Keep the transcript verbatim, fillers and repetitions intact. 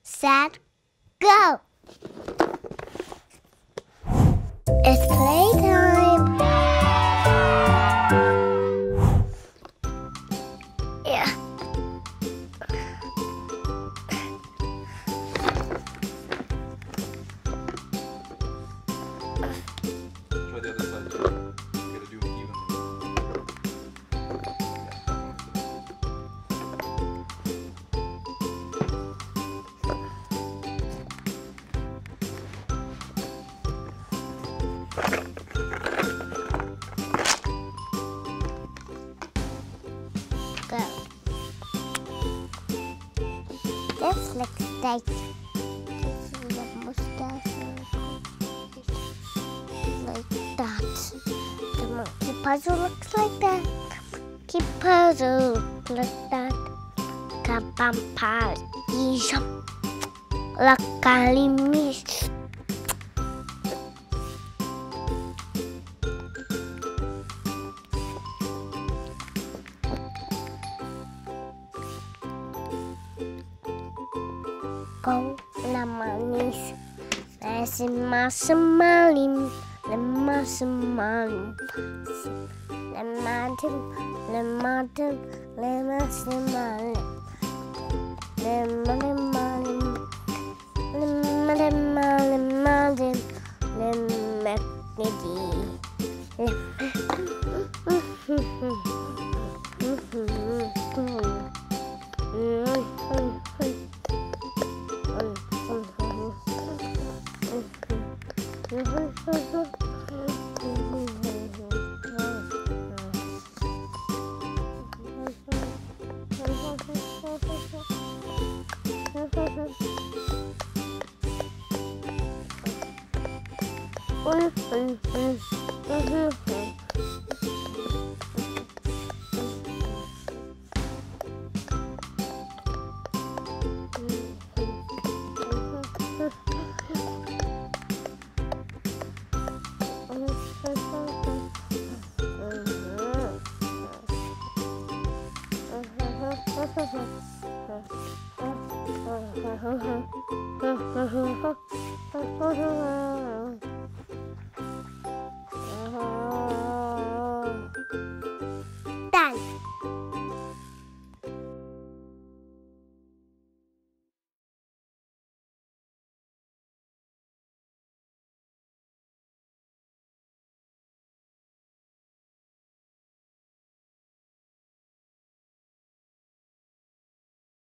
set, go! It's playtime! Yeah. Try the other side too. You gotta do it evenly. Go. This looks like this is the mustache like that. The monkey puzzle looks like that. Monkey puzzle looks like that. Kapampal isam lakalimis. Kau namanis nasi masemalim lemas semalim lemadim lemadim lemas semalim lemalimalim lemalimalim lemaknidi